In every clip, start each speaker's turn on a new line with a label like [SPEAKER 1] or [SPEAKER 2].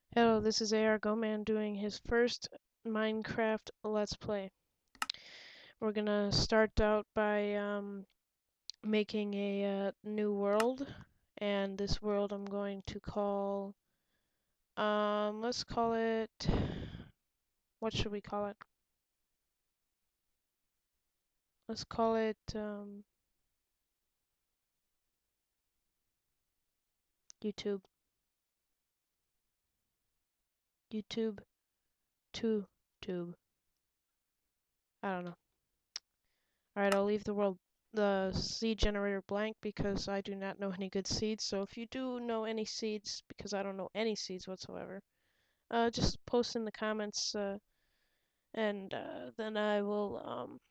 [SPEAKER 1] Hello, this is argomand doing his first Minecraft Let's Play. We're gonna start out by making a new world, and this world I'm going to call, let's call it, what should we call it? Let's call it YouTube. YouTube to tube. I don't know. Alright, I'll leave the seed generator blank because I do not know any good seeds. So if you do know any seeds, because I don't know any seeds whatsoever, just post in the comments, and then I will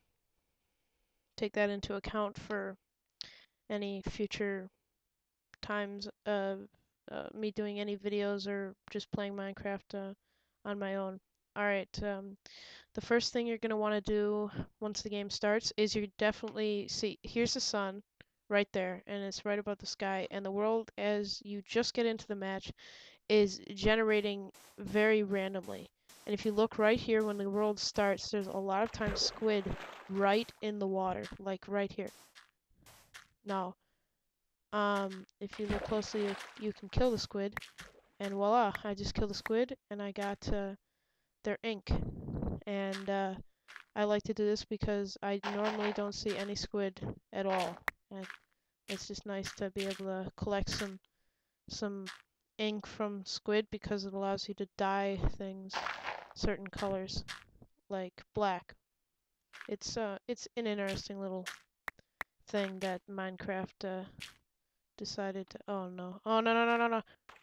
[SPEAKER 1] take that into account for any future times of me doing any videos or just playing Minecraft on my own. Alright, the first thing you're going to want to do once the game starts is you definitely see, here's the sun right there, and it's right above the sky, and the world as you just get into the match is generating very randomly. And if you look right here when the world starts, there's a lot of times squid right in the water, like right here. Now, if you look closely, you can kill the squid, and voila, I just killed the squid, and I got their ink. And I like to do this because I normally don't see any squid at all, and it's just nice to be able to collect some ink from squid because it allows you to dye things certain colors, like black. It's an interesting little thing that Minecraft decided to. Oh no! Oh no no no no no!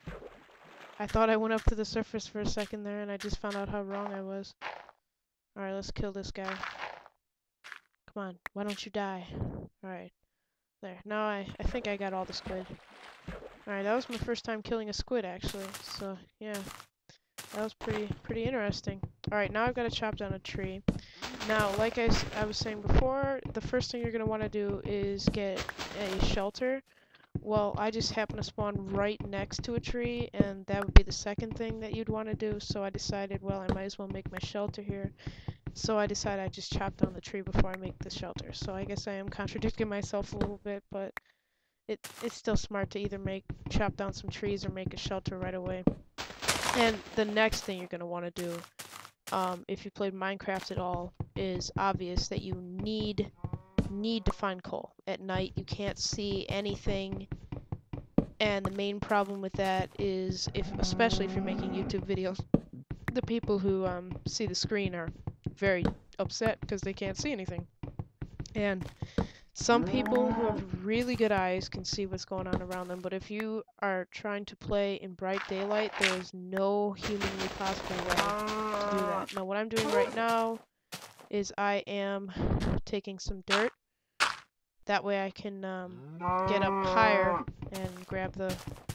[SPEAKER 1] I thought I went up to the surface for a second there, and I just found out how wrong I was. All right, let's kill this guy. Come on, why don't you die? All right, there. Now I think I got all the squid. All right, that was my first time killing a squid actually. So yeah. That was pretty interesting. Alright, now I've got to chop down a tree. Now, like I was saying before, the first thing you're going to want to do is get a shelter. Well, I just happen to spawn right next to a tree, and that would be the second thing that you'd want to do, so I decided, well, I might as well make my shelter here. So I decided I'd just chop down the tree before I make the shelter. So I guess I am contradicting myself a little bit, but it's still smart to either chop down some trees or make a shelter right away. And the next thing you're going to want to do, if you played Minecraft at all, is obvious that you need to find coal. At night, you can't see anything, and the main problem with that is, especially if you're making YouTube videos, the people who see the screen are very upset because they can't see anything. And some people who have really good eyes can see what's going on around them, but if you are trying to play in bright daylight, there is no humanly possible way to do that. Now, what I'm doing right now is I am taking some dirt. That way I can get up higher and grab the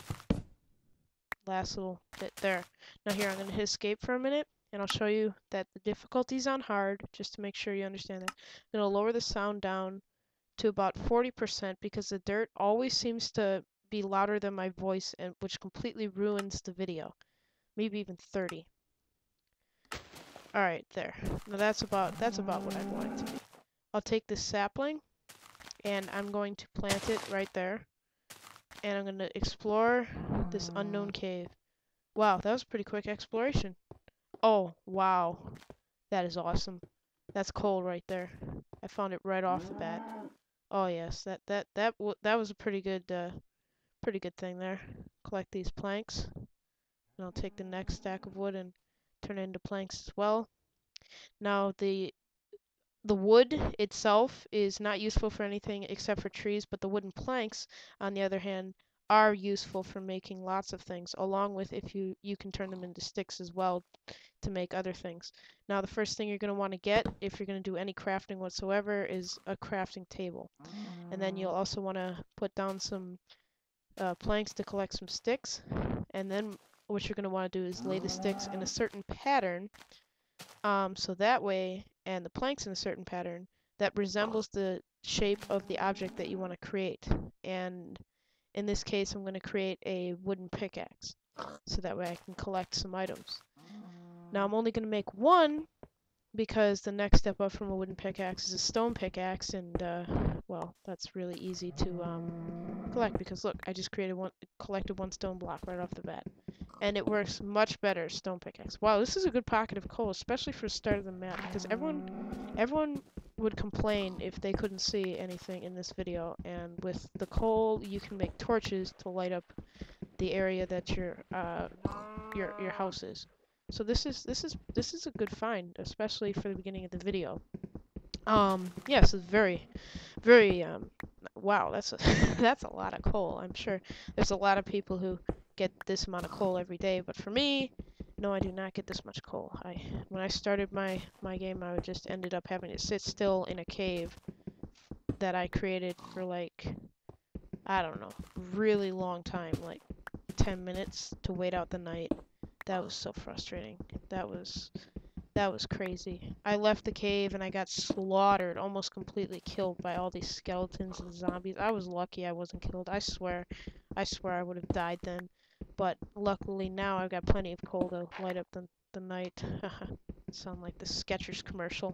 [SPEAKER 1] last little bit there. Now here, I'm going to hit escape for a minute, and I'll show you that the difficulty's on hard, just to make sure you understand that. I'm going to lower the sound down to about 40% because the dirt always seems to be louder than my voice, and which completely ruins the video. Maybe even 30. All right, there. Now that's about what I want it to be. I'll take this sapling and I'm going to plant it right there. And I'm going to explore this unknown cave. Wow, that was a pretty quick exploration. Oh, wow. That is awesome. That's coal right there. I found it right off the bat. Oh yes, that was a pretty good thing there. Collect these planks, and I'll take the next stack of wood and turn it into planks as well. Now the wood itself is not useful for anything except for trees, but the wooden planks, on the other hand, are useful for making lots of things, along with if you can turn them into sticks as well to make other things. Now the first thing you're going to want to get, if you're going to do any crafting whatsoever, is a crafting table. And then you'll also want to put down some planks to collect some sticks. And then what you're going to want to do is lay the sticks in a certain pattern, so that way, and the planks in a certain pattern, that resembles the shape of the object that you want to create. And in this case, I'm going to create a wooden pickaxe. so that way I can collect some items. Now I'm only going to make one because the next step up from a wooden pickaxe is a stone pickaxe, and well, that's really easy to collect because look, I just collected one stone block right off the bat, and it works much better stone pickaxe. Wow, this is a good pocket of coal, especially for the start of the map, because everyone would complain if they couldn't see anything in this video, and with the coal you can make torches to light up the area that your house is. So this is a good find, especially for the beginning of the video. Yes, it's very wow, that's a that's a lot of coal. I'm sure there's a lot of people who get this amount of coal every day, but for me, no, I do not get this much coal. When I started my game, I just ended up having to sit still in a cave that I created for like, I don't know, really long time, like 10 minutes to wait out the night. That was so frustrating. That was crazy. I left the cave and I got slaughtered, almost completely killed by all these skeletons and zombies. I was lucky I wasn't killed. I swear I would have died then. But luckily now I've got plenty of coal to light up the night. Sound like the Skechers commercial.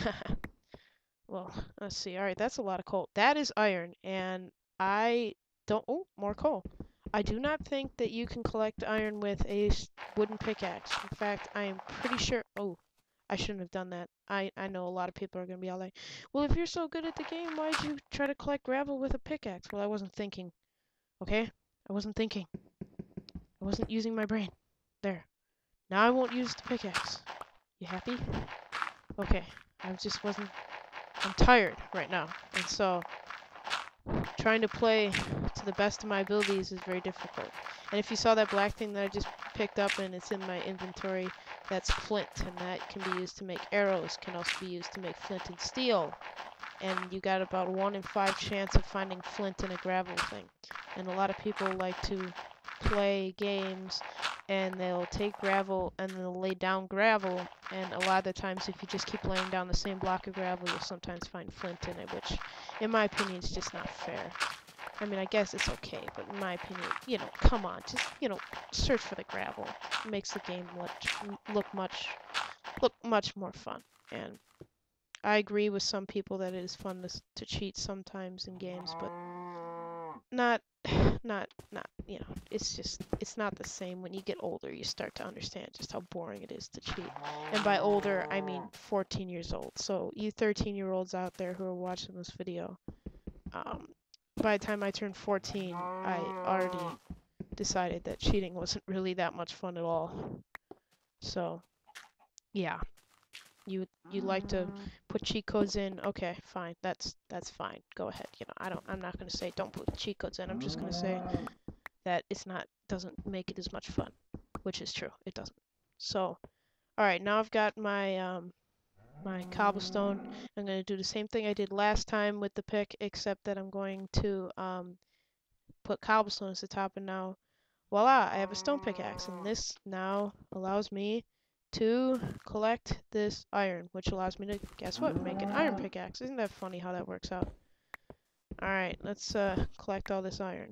[SPEAKER 1] Well, let's see. Alright, that's a lot of coal. That is iron, and I don't... Oh, more coal. I do not think that you can collect iron with a wooden pickaxe. In fact, I am pretty sure... Oh, I shouldn't have done that. I know a lot of people are going to be all like, well, if you're so good at the game, why'd you try to collect gravel with a pickaxe? Well, I wasn't thinking. Okay? I wasn't thinking. I wasn't using my brain. There. Now I won't use the pickaxe. You happy? Okay. I just wasn't... I'm tired right now. And so, trying to play to the best of my abilities is very difficult. And if you saw that black thing that I just picked up and it's in my inventory, that's flint, and that can be used to make arrows, can also be used to make flint and steel. And you got about 1 in 5 chance of finding flint in a gravel thing. And a lot of people like to play games and they'll take gravel and they'll lay down gravel, and a lot of the times if you just keep laying down the same block of gravel, you'll sometimes find flint in it, which in my opinion is just not fair. I mean, I guess it's okay, but in my opinion, you know, come on, just, you know, search for the gravel. It makes the game look much more fun. And I agree with some people that it is fun to cheat sometimes in games, but not, you know, it's not the same. When you get older, you start to understand just how boring it is to cheat. And by older, I mean 14 years old. So you 13-year-olds out there who are watching this video, by the time I turned 14, I already decided that cheating wasn't really that much fun at all. So, yeah. You like to put cheat codes in? Okay, fine. That's fine. Go ahead. You know, I'm not gonna say don't put cheat codes in. I'm just gonna say that doesn't make it as much fun, which is true. It doesn't. So, all right. Now I've got my my cobblestone. I'm gonna do the same thing I did last time with the pick, except that I'm going to put cobblestone as the top, and now voila, I have a stone pickaxe, and this now allows me to collect this iron, which allows me to, guess what, make an iron pickaxe. Isn't that funny how that works out? Alright, let's collect all this iron.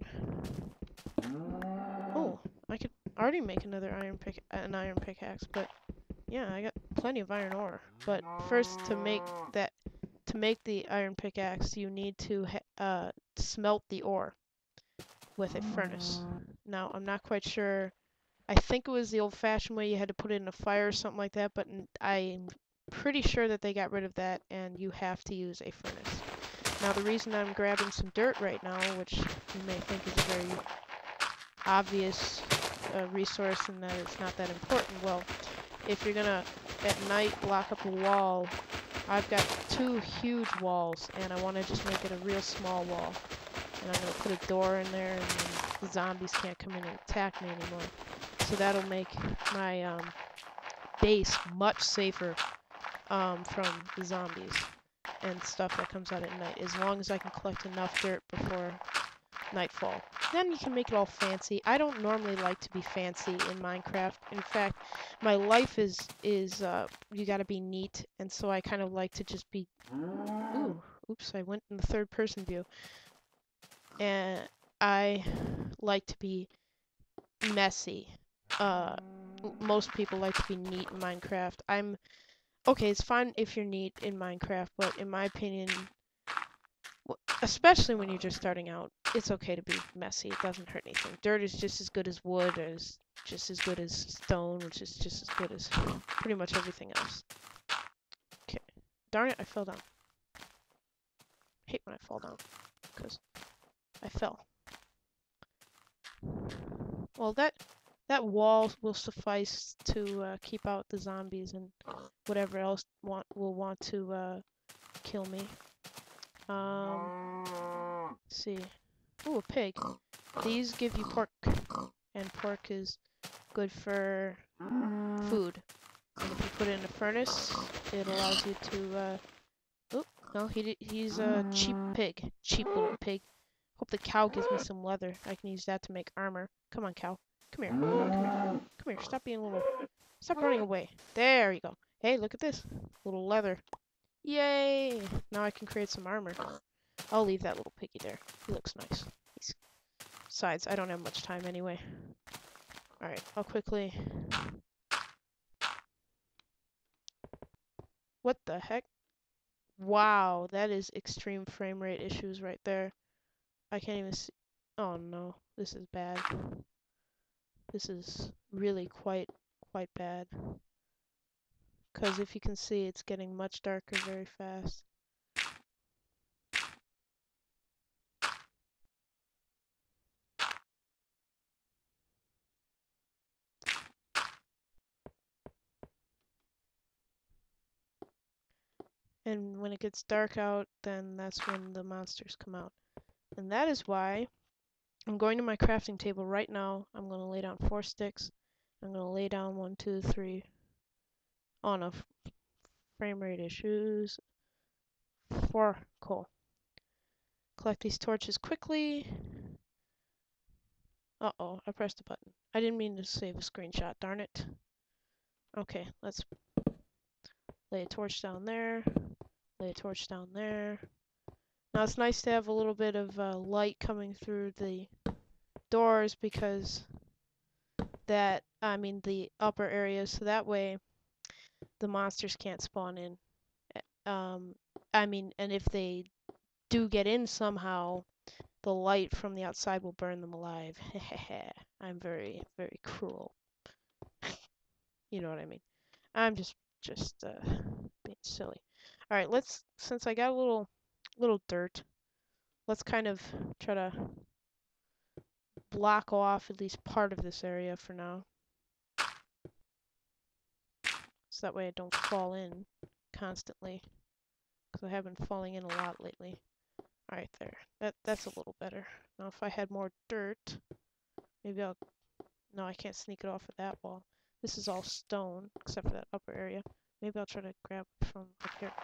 [SPEAKER 1] Oh, I could already make an iron pickaxe, but yeah, I got plenty of iron ore. But first, to make the iron pickaxe, you need to smelt the ore with a furnace. Now, I'm not quite sure. I think it was the old-fashioned way, you had to put it in a fire or something like that, but I'm pretty sure that they got rid of that and you have to use a furnace. Now, the reason I'm grabbing some dirt right now, which you may think is a very obvious resource and that it's not that important, well, if you're gonna, at night, block up a wall, I've got 2 huge walls, and I want to just make it a real small wall. And I'm going to put a door in there, and then the zombies can't come in and attack me anymore. So that'll make my base much safer from the zombies and stuff that comes out at night, as long as I can collect enough dirt before nightfall. Then you can make it all fancy. I don't normally like to be fancy in Minecraft. In fact, my life is you gotta be neat, and so I kind of like to just be... Ooh, oops, I went in the third person view. And I like to be messy. uh, most people like to be neat in Minecraft. Okay, it's fine if you're neat in Minecraft, but in my opinion, especially when you're just starting out, it's okay to be messy. It doesn't hurt anything. Dirt is just as good as wood, just as good as stone, which is just as good as pretty much everything else. Okay. Darn it, I fell down. I hate when I fall down, because I fell. Well, that wall will suffice to keep out the zombies and whatever else will want to kill me. Let's see. Ooh, a pig. These give you pork, and pork is good for food. And if you put it in a furnace, it allows you to. Oh no, he's a cheap pig, cheap little pig. Hope the cow gives me some leather. I can use that to make armor. Come on, cow. Come here. Come here. Come here. Stop being a little. Stop running away. There you go. Hey, look at this. Little leather. Yay! Now I can create some armor. I'll leave that little piggy there. He looks nice. Besides, I don't have much time anyway. Alright, I'll quickly... What the heck? Wow, that is extreme frame rate issues right there. I can't even see... Oh no, this is bad. This is really quite bad. Because if you can see, it's getting much darker very fast. And when it gets dark out, then that's when the monsters come out. And that is why I'm going to my crafting table right now. I'm going to lay down 4 sticks. I'm going to lay down 1, 2, 3. Oh no, frame rate issues. 4 coal. Collect these torches quickly. Uh-oh, I pressed a button. I didn't mean to save a screenshot, darn it. Okay, let's lay a torch down there. Lay a torch down there. Now it's nice to have a little bit of light coming through the doors because the upper areas, so that way the monsters can't spawn in. And if they do get in somehow, the light from the outside will burn them alive. I'm very, very cruel. You know what I mean. I'm just being silly. All right, since I got a little dirt, let's kind of try to block off at least part of this area for now. So that way I don't fall in constantly. Because I have been falling in a lot lately. Alright, there. That's a little better. Now if I had more dirt, maybe I'll... No, I can't sneak it off of that wall. This is all stone, except for that upper area. Maybe I'll try to grab it from up here.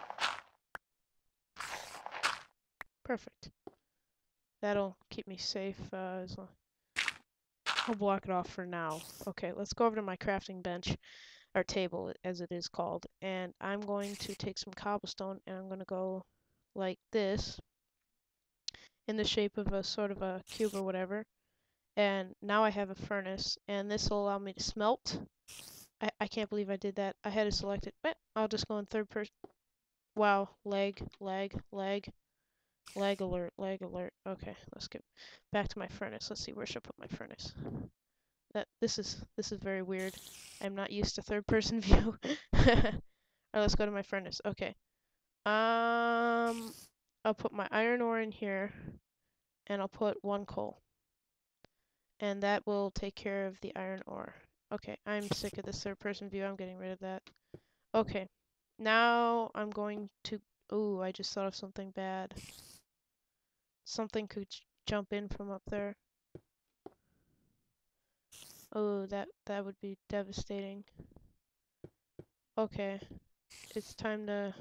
[SPEAKER 1] Perfect. That'll keep me safe. I'll block it off for now. Okay, let's go over to my crafting bench, or table, as it is called. And I'm going to take some cobblestone, and I'm going to go like this, in the shape of a sort of a cube or whatever. And now I have a furnace, and this will allow me to smelt. I can't believe I did that. I had to select it, but I'll just go in third person. Wow, lag alert, lag alert. Okay, let's get back to my furnace. Let's see, where should I put my furnace? This is very weird. I'm not used to third person view. Alright, let's go to my furnace. Okay. I'll put my iron ore in here, and I'll put 1 coal. And that will take care of the iron ore. Okay, I'm sick of this third person view. I'm getting rid of that. Okay, now I'm going to... Ooh, I just thought of something bad. Something could jump in from up there. Oh, that would be devastating. Okay, it's time to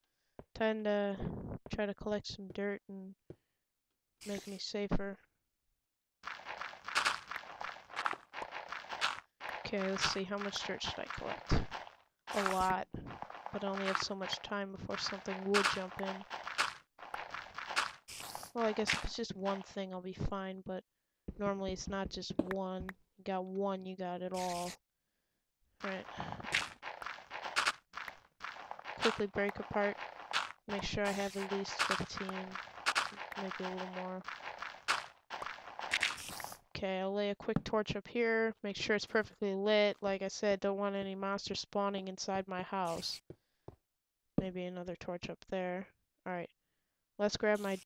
[SPEAKER 1] try to collect some dirt and make me safer. Okay, let's see, how much dirt should I collect? A lot, but I only have so much time before something would jump in. Well, I guess if it's just one thing, I'll be fine, but normally it's not just one. You got one, you got it all. Alright. Quickly break apart. Make sure I have at least 15. Maybe a little more. Okay, I'll lay a quick torch up here. Make sure it's perfectly lit. Like I said, don't want any monsters spawning inside my house. Maybe another torch up there. Alright. Let's grab my